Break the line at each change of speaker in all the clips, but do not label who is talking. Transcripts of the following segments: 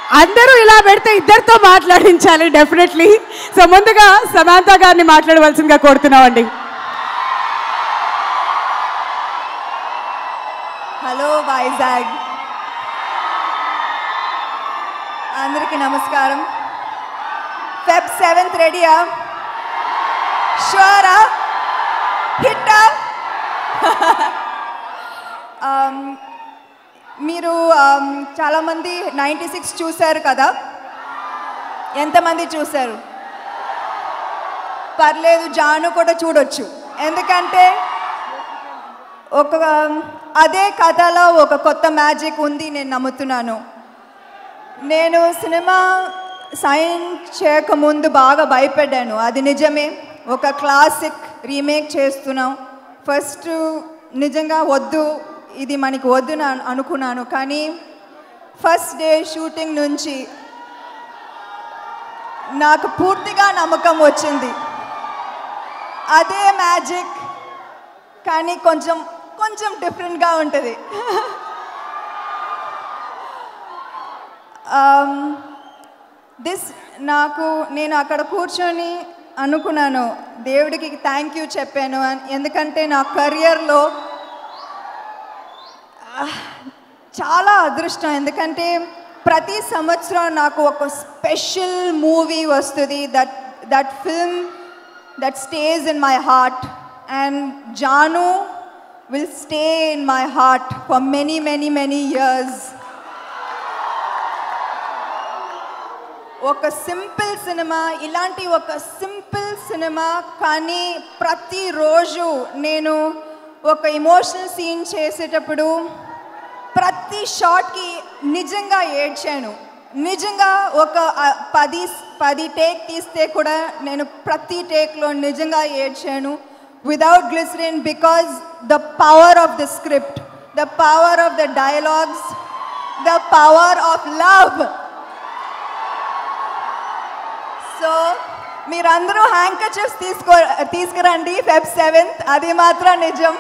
అందరూ ఇలా పెడితే ఇద్దరితో మాట్లాడించాలి డెఫినెట్లీ. సో ముందుగా సమాంత గారిని మాట్లాడవలసిందిగా కోరుతున్నామండి.
హలో వైజాగ్, అందరికీ నమస్కారం. ఫెబ్ 7th రెడీయా? షూరా? హిట్టా? మీరు చాలామంది 96 చూశారు కదా, ఎంతమంది చూశారు? పర్లేదు, జాను కూడా చూడొచ్చు. ఎందుకంటే అదే కథలో ఒక కొత్త మ్యాజిక్ ఉంది, నేను నమ్ముతున్నాను. నేను సినిమా సైన్ చేయకముందు బాగా భయపడ్డాను, అది నిజమే. ఒక క్లాసిక్ రీమేక్ చేస్తున్నాం. ఫస్ట్ నిజంగా వద్దు, ఇది మనకి వద్దు అనుకున్నాను. కానీ ఫస్ట్ డే షూటింగ్ నుంచి నాకు పూర్తిగా నమ్మకం వచ్చింది. అదే మ్యాజిక్, కానీ కొంచెం డిఫరెంట్గా ఉంటుంది. నేను అక్కడ కూర్చొని అనుకున్నాను, దేవుడికి థ్యాంక్ యూ చెప్పాను. ఎందుకంటే నా కెరియర్లో చాలా అదృష్టం. ఎందుకంటే ప్రతి సంవత్సరం నాకు ఒక స్పెషల్ మూవీ వస్తుంది, that film that stays in my heart. And Jaanu will stay in my heart for many years. ఒక సింపుల్ సినిమా, ఇలాంటి ఒక సింపుల్ సినిమా, కానీ ప్రతిరోజు నేను ఒక ఎమోషనల్ సీన్ చేసేటప్పుడు ప్రతి షాట్కి నిజంగా ఏడ్చాను. నిజంగా ఒక 10 టేక్ తీస్తే కూడా నేను ప్రతి టేక్లో నిజంగా ఏడ్చాను. Without glycerine, because the power of the script, the power of the dialogues, the power of love. So మీరందరూ హ్యాంకర్చీఫ్స్ తీసుకురండి Feb 7th, అది మాత్రం నిజం.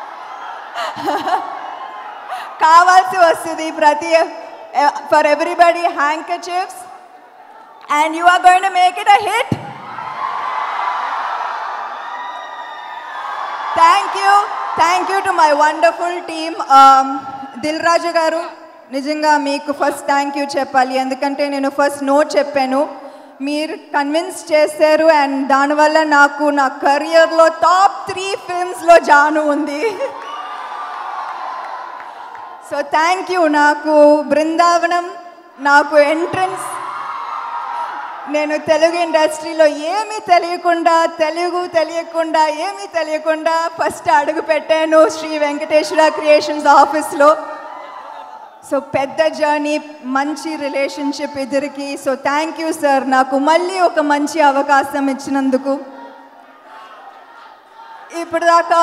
కావాల్సి వస్తుంది for everybody handkerchiefs, and you are going to make it a hit. Thank you to my wonderful team. Dil Raju గారు, నిజంగా మీకు ఫస్ట్ థ్యాంక్ యూ చెప్పాలి. ఎందుకంటే నేను ఫస్ట్ నో చెప్పాను, మీరు కన్విన్స్ చేశారు. అండ్ దానివల్ల నాకు నా కెరియర్లో టాప్ 3 ఫిల్మ్స్లో జాను ఉంది. So thank you. నాకు బృందావనం, నాకు ఎంట్రన్స్, నేను తెలుగు ఇండస్ట్రీలో ఏమీ తెలియకుండా ఫస్ట్ అడుగు పెట్టాను శ్రీ వెంకటేశ్వర క్రియేషన్స్ ఆఫీస్లో. సో పెద్ద జర్నీ, మంచి రిలేషన్షిప్ ఇద్దరికి. సో థ్యాంక్ యూ సార్, నాకు మళ్ళీ ఒక మంచి అవకాశం ఇచ్చినందుకు. ఇప్పుడు దాకా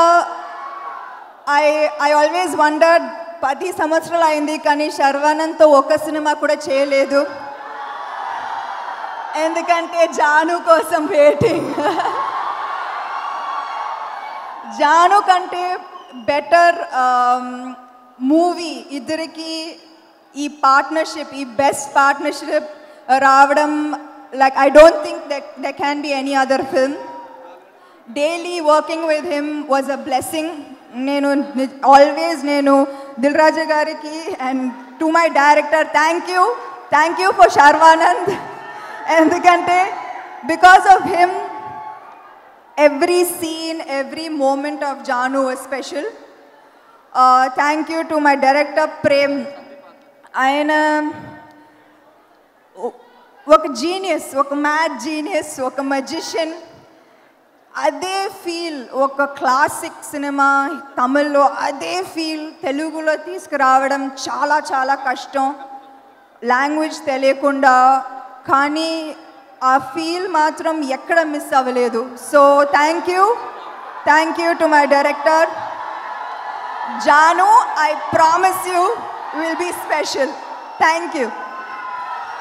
ఐ ఆల్వేస్ వండర్, 10 సంవత్సరాలు అయింది కానీ శర్వానంద్తో ఒక సినిమా కూడా చేయలేదు. ఎందుకంటే జాను కోసం వెయిటింగ్. జాను కంటే బెటర్ మూవీ ఇద్దరికి ఈ పార్ట్నర్షిప్, ఈ బెస్ట్ పార్ట్నర్షిప్ రావడం, like I don't think that can be any other film. Daily working with him was a blessing. నేను దిల్ రాజు గారికి and to my director thank you for Sharwanand. ఎందుకంటే because of him every scene, every moment of Jaanu was special. Thank you to my director Prem. ఆయన ఒక genius, ఒక mad genius, ఒక magician. అదే feel ఒక classic సినిమా తమిళ్లో, అదే ఫీల్ తెలుగులో తీసుకురావడం చాలా కష్టం, లాంగ్వేజ్ తెలియకుండా. కానీ ఆ ఫీల్ మాత్రం ఎక్కడ మిస్ అవ్వలేదు. So thank you to my director Jaanu. I promise you will be special. Thank you.